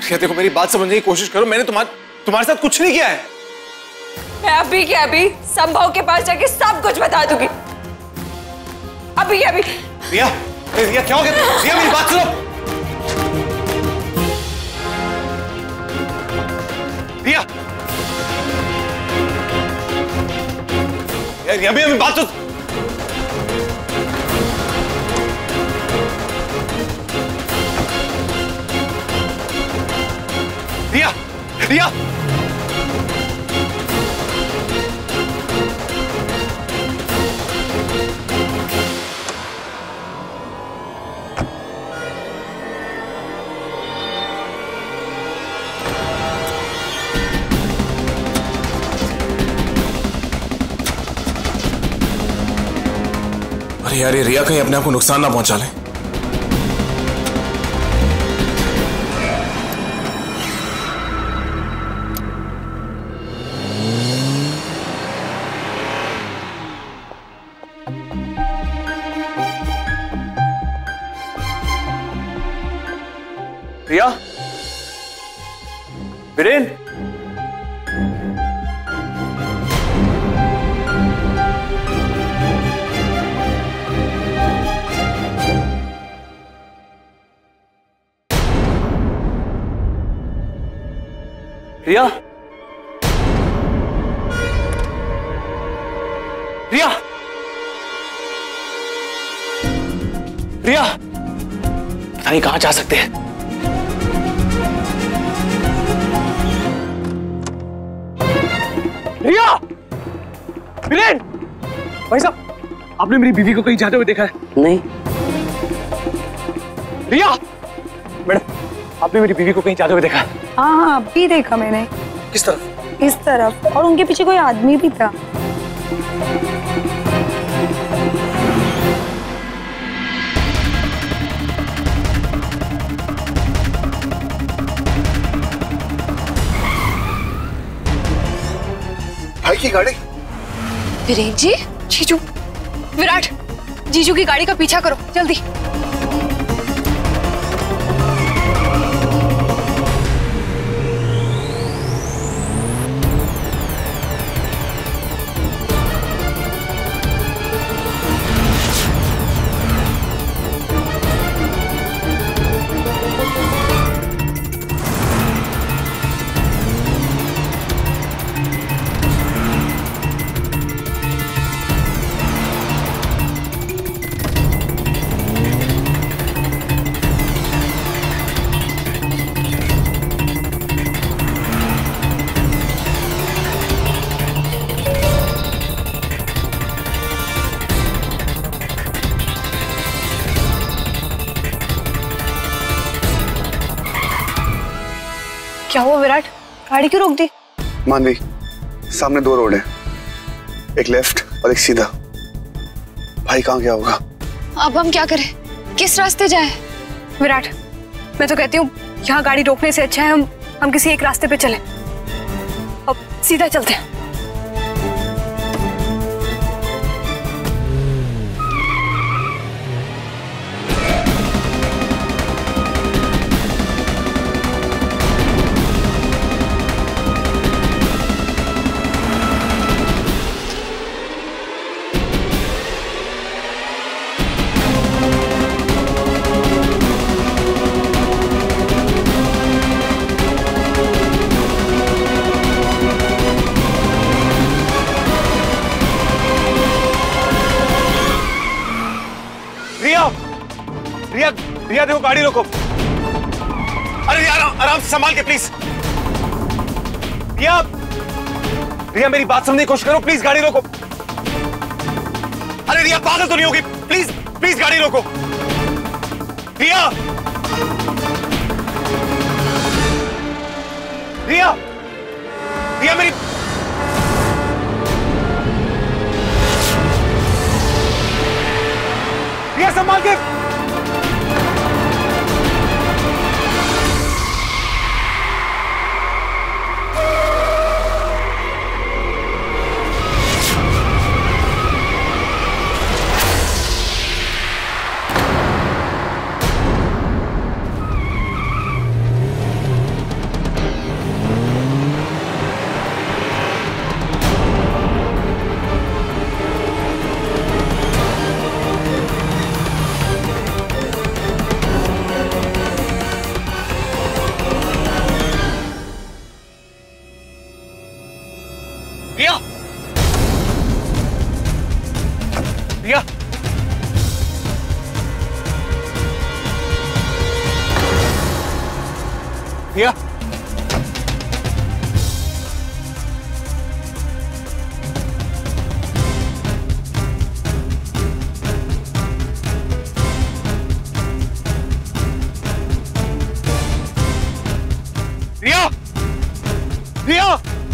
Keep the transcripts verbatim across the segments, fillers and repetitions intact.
रिया देखो मेरी बात समझने की कोशिश करो, मैंने तुम्हारे तुम्हारे साथ कुछ नहीं किया है। मैं अभी के अभी संभव के पास जाके सब कुछ बता दूंगी। अभी अभी। रिया, रिया क्या हो गया? रिया मेरी बात सुनो। रिया, रिया मेरी बात सुन। रिया, रिया अरे यार ये रिया कहीं अपने आप को नुकसान ना पहुंचा ले। रिया, वीरेन, रिया, रिया, रिया, पता नहीं कहां जा सकते हैं। रिया, वीरेन, भाई साहब, आपने मेरी बीवी को कहीं जाते हुए देखा है? नहीं। रिया, मैडम, आपने मेरी बीवी को कहीं जाते हुए देखा है? हाँ हाँ अभी देखा मैंने। किस तरफ? इस तरफ, और उनके पीछे कोई आदमी भी था। भाई की गाड़ी। वीरेन जी, जीजू, विराट, जीजू की गाड़ी का पीछा करो जल्दी। क्या हुआ विराट, गाड़ी क्यों रोक दी? मानवी, सामने दो रोड है, एक लेफ्ट और एक सीधा। भाई कहाँ गया होगा? अब हम क्या करें, किस रास्ते जाएं? विराट, मैं तो कहती हूँ यहाँ गाड़ी रोकने से अच्छा है हम हम किसी एक रास्ते पे चलें। अब सीधा चलते हैं। रिया, रिया देखो गाड़ी रोको। अरे रिया आराम, आराम से संभाल के प्लीज। रिया, रिया मेरी बात समझने की कोशिश करो प्लीज, गाड़ी रोको। अरे रिया पागल तो नहीं होगी, प्लीज प्लीज गाड़ी रोको। रिया, रिया, रिया मेरी रिया संभाल के। रिया, रिया, रिया,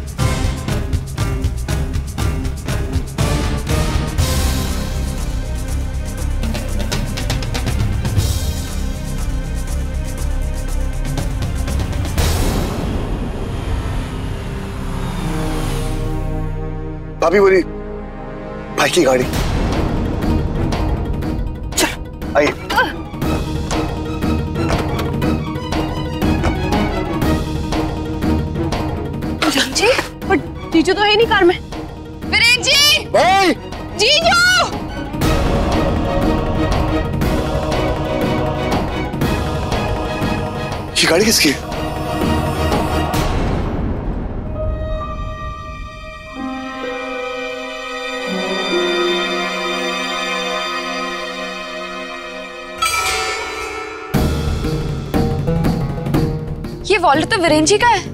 भाभी बोली भाई की गाड़ी। आइए। जी, पर जीजू तो है नहीं कार में। वीरेन जी, भाई जीजू। ये गाड़ी किसकी है? ये वॉलेट तो वीरेन जी का है।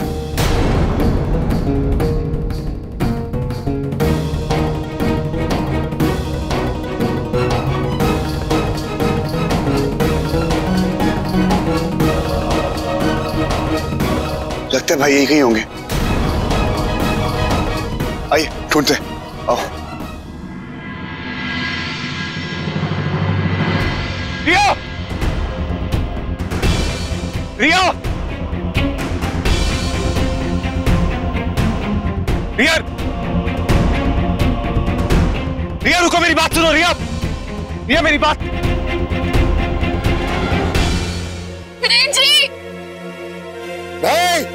लगता है भाई यही कहीं होंगे। आइए ढूंढते हैं, आओ। रिया, रिया, रिया, रिया रुको, मेरी बात सुनो। रिया, रिया मेरी बात। वीरेन जी, भाई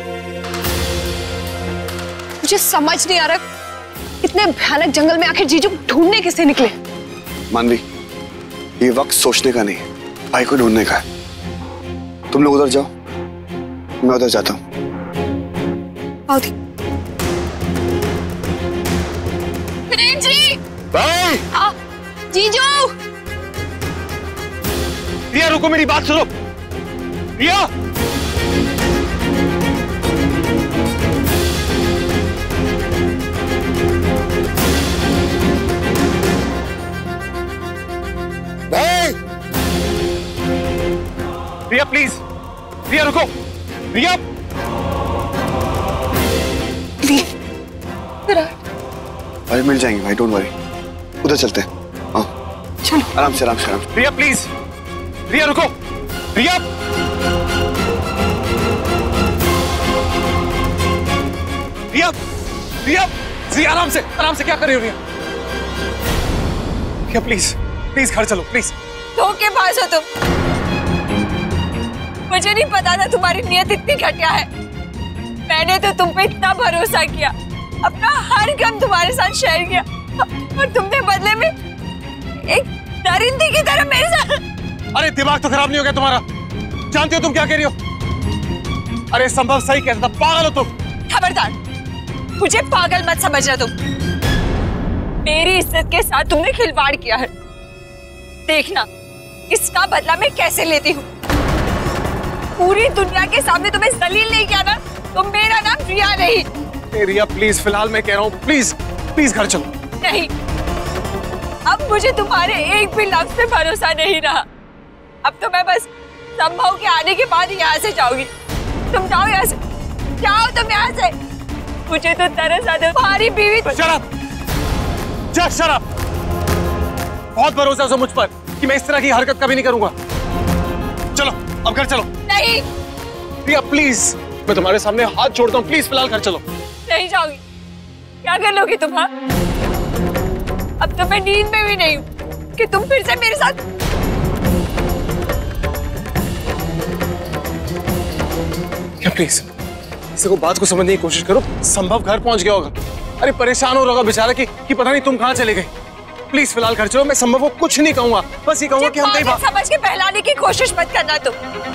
मुझे समझ नहीं आ रहा इतने भयानक जंगल में आखिर जीजू ढूंढने किसे निकले। मानवी, ये वक्त सोचने का नहीं है, भाई को ढूंढने का है। तुम लोग उधर जाओ, मैं उधर जाता हूँ। आओ दी। वीरेन जी, भाई आ, जीजू। रिया रुको, मेरी बात सुनो। रिया, भाई रिया प्लीज, रिया रुको। रिया, भाई मिल जाएंगे भाई, डोंट वरी। उधर चलते हैं, आओ। चलो आराम से आराम से आराम से। रिया प्लीज, रिया रुको। रिया, रिया, रिया, जी आराम से आराम से, क्या कर रही हो रिया? रिया प्लीज, प्लीज घर चलो प्लीज। धोखेबाज हो तुम। मुझे नहीं पता था तुम्हारी नीयत इतनी घटिया है। मैंने तो तुम पे इतना भरोसा किया, अपना हर गम तुम्हारे साथ शेयर किया, और तुमने बदले में एक दरिंदे की तरह मेरे साथ। अरे दिमाग तो खराब नहीं हो गया तुम्हारा? जानते हो तुम क्या कह रही हो? अरे संभव सही कहता था, पागल हो तुम। खबरदार, मुझे पागल मत समझना तुम। मेरी इज्जत के साथ तुमने खिलवाड़ किया है। देखना इसका बदला मैं कैसे लेती हूँ। पूरी दुनिया के सामने तुम्हें जलील नहीं किया ना, तो मेरा नाम रिया नहीं। ए रिया प्लीज, फिलहाल मैं कह रहा हूँ, प्लीज प्लीज घर चलो। नहीं, अब मुझे तुम्हारे एक भी लफ्ज पे भरोसा नहीं रहा। अब तो मैं बस संभव के आने के बाद यहाँ से जाऊंगी। तुम जाओ यहाँ से, जाओ तुम यहाँ से। मुझे तो तरस आता है तुम्हारी बीवी। शराब, जा शराब। बहुत भरोसा है मुझ पर कि मैं इस तरह की हरकत कभी नहीं करूंगा। चलो अब घर चलो। नहीं रिया प्लीज, मैं तुम्हारे सामने हाथ जोड़ता हूँ, प्लीज फिलहाल घर चलो। नहीं जाऊंगी। क्या कर लोगी तुम? हाँ, अब तो मैं नींद में भी नहीं हूँ कि तुम फिर से मेरे साथ। क्या प्लीज किसी को बात को समझने की कोशिश करो। संभव घर पहुंच गया होगा, अरे परेशान हो रहा होगा बेचारा कि, कि पता नहीं तुम कहाँ चले गए। प्लीज फिलहाल घर चलो। मैं संभव को कुछ नहीं कहूंगा, बस ये कहूंगा कि हम कहीं बात समझ के बहलाने की कोशिश मत करना तुम।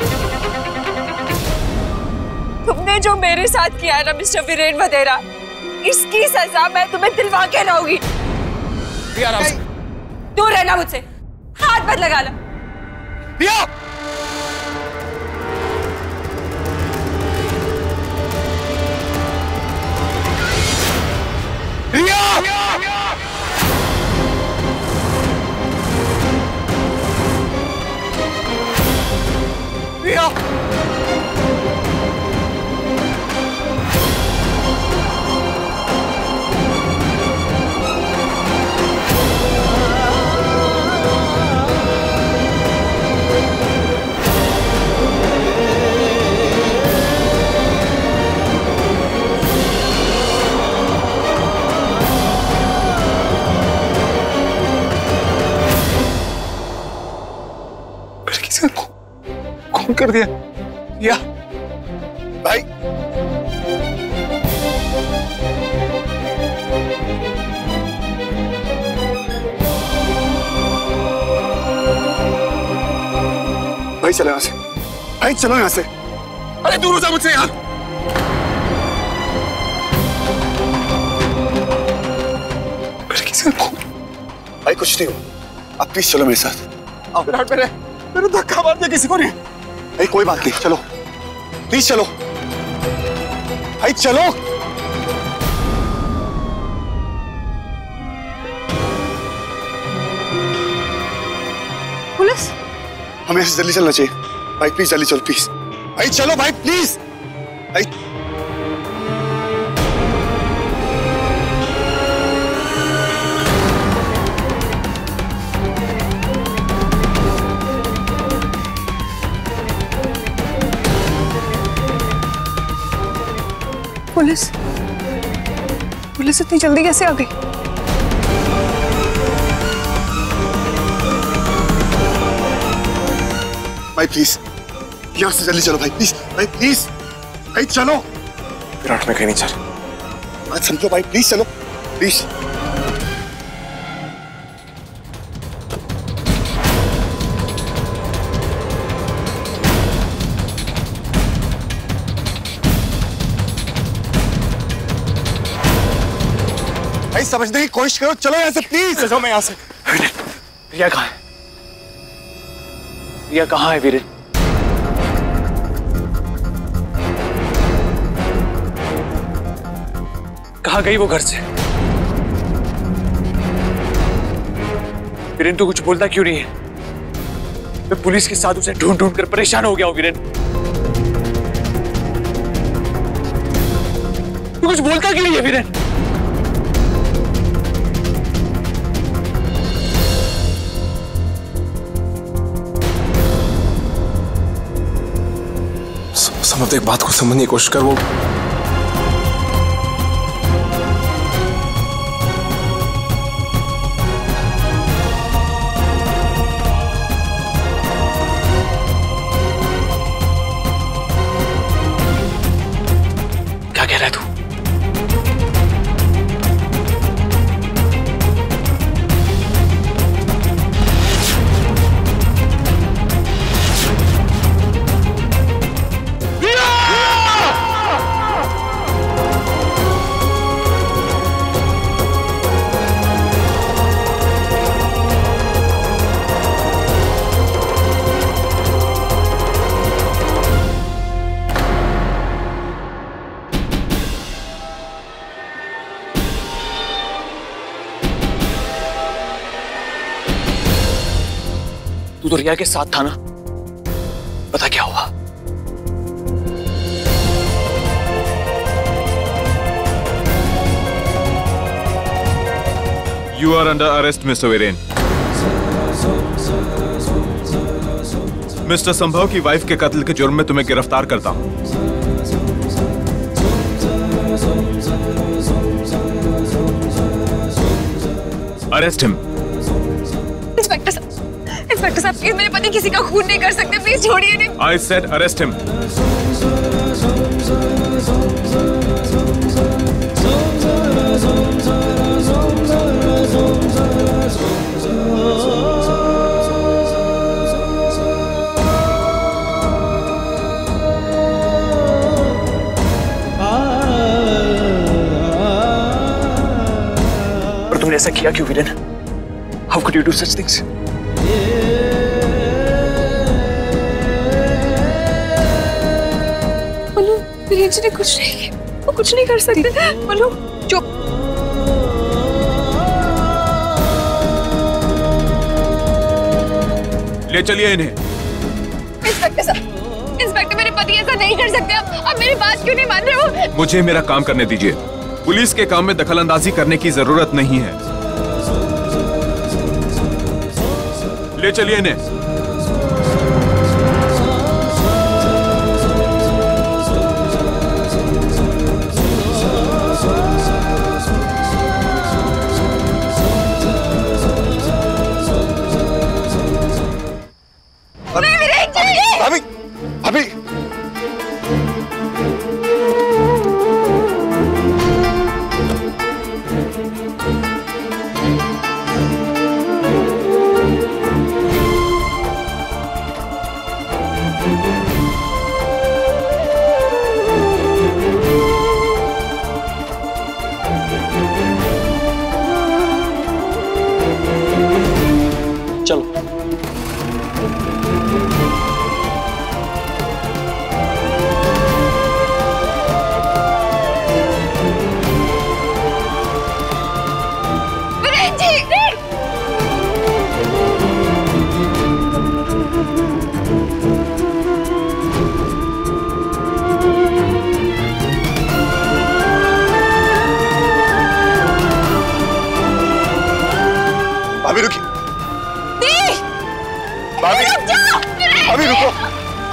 तुमने जो मेरे साथ किया है ना मिस्टर वीरेन वधेरा, इसकी सजा मैं तुम्हें दिलवा के रहूंगी। आराम से। दूर रहना मुझसे, हाथ मत लगाना। रिया! कर दिया। या भाई भाई चलो यहाँ से, भाई चलो यहाँ से। अरे दूर हो जा मुझसे यार। किसी को भाई कुछ नहीं हो, आप प्लीज चलो मेरे साथ। आओ विराट, मेरे मेरे धक्का मार दिया किसी को नहीं। भाई कोई बात नहीं, चलो प्लीज चलो भाई चलो। पुलिस? हमें ऐसे जल्दी चलना चाहिए। भाई प्लीज जल्दी चलो प्लीज। भाई चलो भाई प्लीज। भाई पुलिस? पुलिस इतनी जल्दी कैसे आ गई? भाई प्लीज यहाँ से जल्दी चलो भाई प्लीज। भाई प्लीज भाई चलो। विराट मैं कहीं नहीं चल। आज समझो भाई प्लीज चलो प्लीज। भाई समझने की कोशिश करो, चलो यहाँ से प्लीज। चलो मैं यहाँ से। रिया कहाँ है? रिया कहाँ है वीरेन? कहाँ गई वो घर से? वीरेन तू कुछ बोलता क्यों नहीं है? मैं पुलिस के साथ उसे ढूंढ ढूंढ कर परेशान हो गया हूँ वीरेन। तू कुछ बोलता क्यों नहीं है वीरेन? समझ, एक बात को समझने की कोशिश कर। वो क्या कह रहा है तू? तू तो रिया के साथ था ना? पता क्या हुआ? You are under arrest, mister Viren. Mister Sambhav की वाइफ के कत्ल के जुर्म में तुम्हें गिरफ्तार करता हूं। Arrest him. इंस्पेक्टर साहब, इंस्पेक्टर साहब प्लीज मेरे पति किसी का खून नहीं कर सकते, प्लीज छोड़िए नहीं। I said arrest him. और तुमने ऐसा किया क्यों Viren? How could you do such things? Viren जी ने कुछ नहीं किया, वो कुछ नहीं कर सकते। बोलो चुप। ले चलिए इन्हें। इंस्पेक्टर साहब, इंस्पेक्टर मेरे पति ऐसा नहीं कर सकते। आप, आप मेरी बात क्यों नहीं मान रहे हो? मुझे मेरा काम करने दीजिए। पुलिस के काम में दखलंदाजी करने की जरूरत नहीं है। ले चलिए इन्हें। भाभी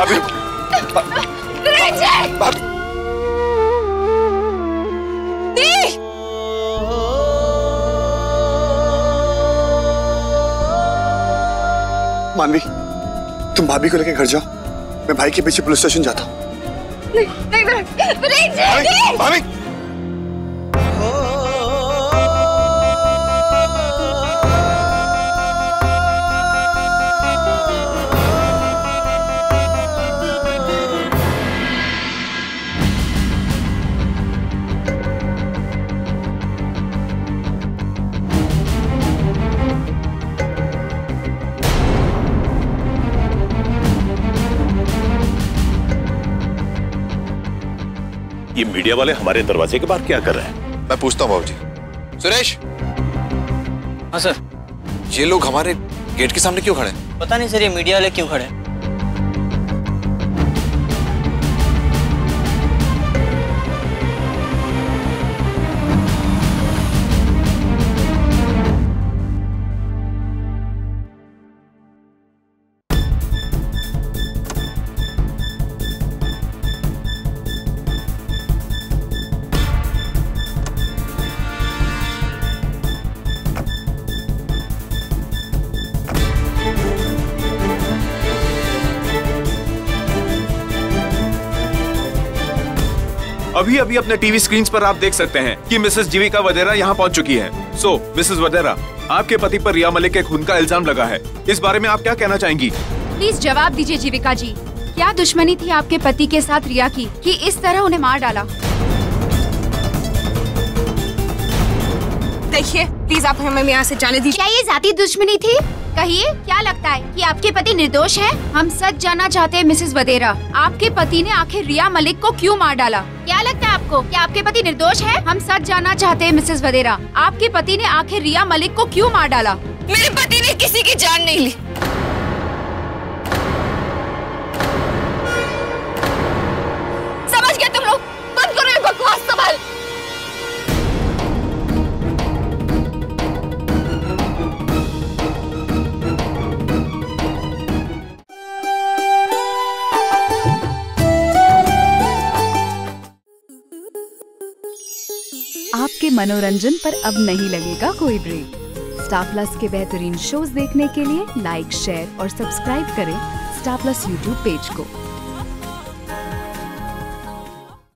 भाभी विराट भाभी जी मानवी, तुम भाभी को लेकर घर जाओ, मैं भाई के पीछे पुलिस स्टेशन जाता हूँ। नहीं नहीं विराट विराट जी भाभी ये मीडिया वाले हमारे दरवाजे के बाहर क्या कर रहे हैं? मैं पूछता हूँ बाबूजी। सुरेश। हाँ सर। ये लोग हमारे गेट के सामने क्यों खड़े हैं? पता नहीं सर, ये मीडिया वाले क्यों खड़े हैं। अभी अभी अपने टीवी स्क्रीन पर आप देख सकते हैं कि मिसेस जीविका वडेरा यहाँ पहुँच चुकी है। सो मिसेस वडेरा, आपके पति पर रिया मलिक के खून का इल्जाम लगा है, इस बारे में आप क्या कहना चाहेंगी? प्लीज जवाब दीजिए जीविका जी, क्या दुश्मनी थी आपके पति के साथ रिया की कि इस तरह उन्हें मार डाला? देखिए प्लीज आप हमें यहाँ से जाने दीजिए। क्या ये जाती दुश्मनी थी? कहिए, क्या लगता है कि आपके पति निर्दोष हैं? हम सच जानना चाहते हैं मिसेस वडेरा, आपके पति ने आखिर रिया मलिक को क्यों मार डाला? क्या लगता है आपको कि आपके पति निर्दोष है? हम सच जानना चाहते हैं मिसेस वडेरा, आपके पति ने आखिर रिया मलिक को क्यों मार डाला? मेरे पति ने किसी की जान नहीं ली। समझ गए तुम लोग? बंद करो ये बकवास सवाल। आपके मनोरंजन पर अब नहीं लगेगा कोई ब्रेक। स्टार प्लस के बेहतरीन शोज देखने के लिए लाइक, शेयर और सब्सक्राइब करें स्टार प्लस यूट्यूब पेज को।